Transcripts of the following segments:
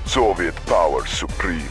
Soviet power supreme.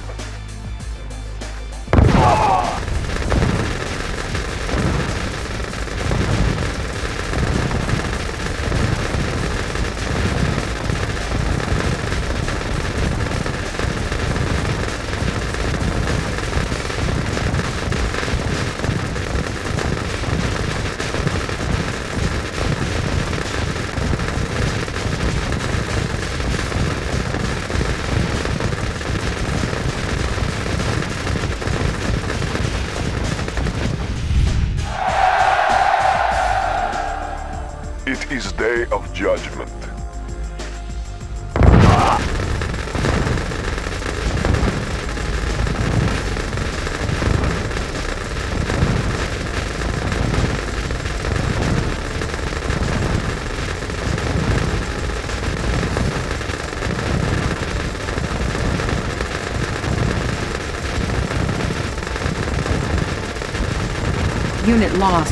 It is day of judgment. Unit lost.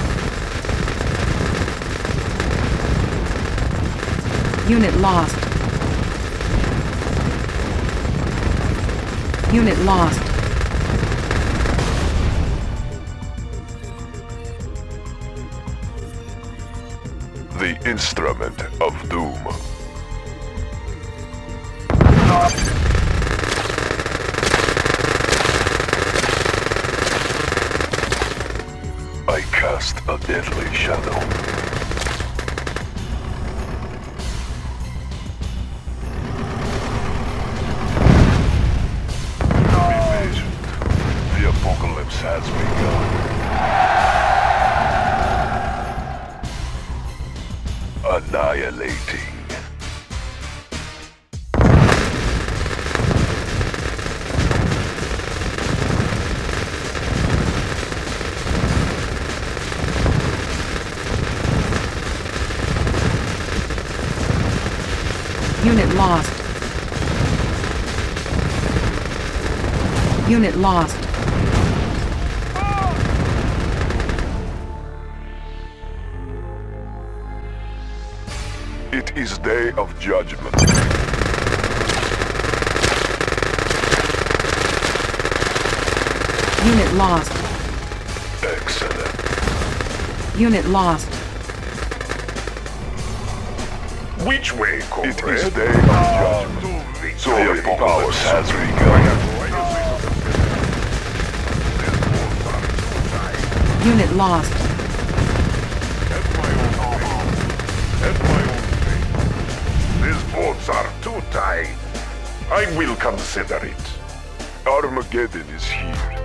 Unit lost. Unit lost. The instrument of doom. I cast a deadly shadow. Apocalypse has begun. Annihilating. Unit lost. Unit lost. It is day of judgment. Unit lost. Excellent. Unit lost. Which way, comrade? It is day of judgment. Soviet power has begun. Unit lost. At my own pace. These boats are too tight. I will consider it. Armageddon is here.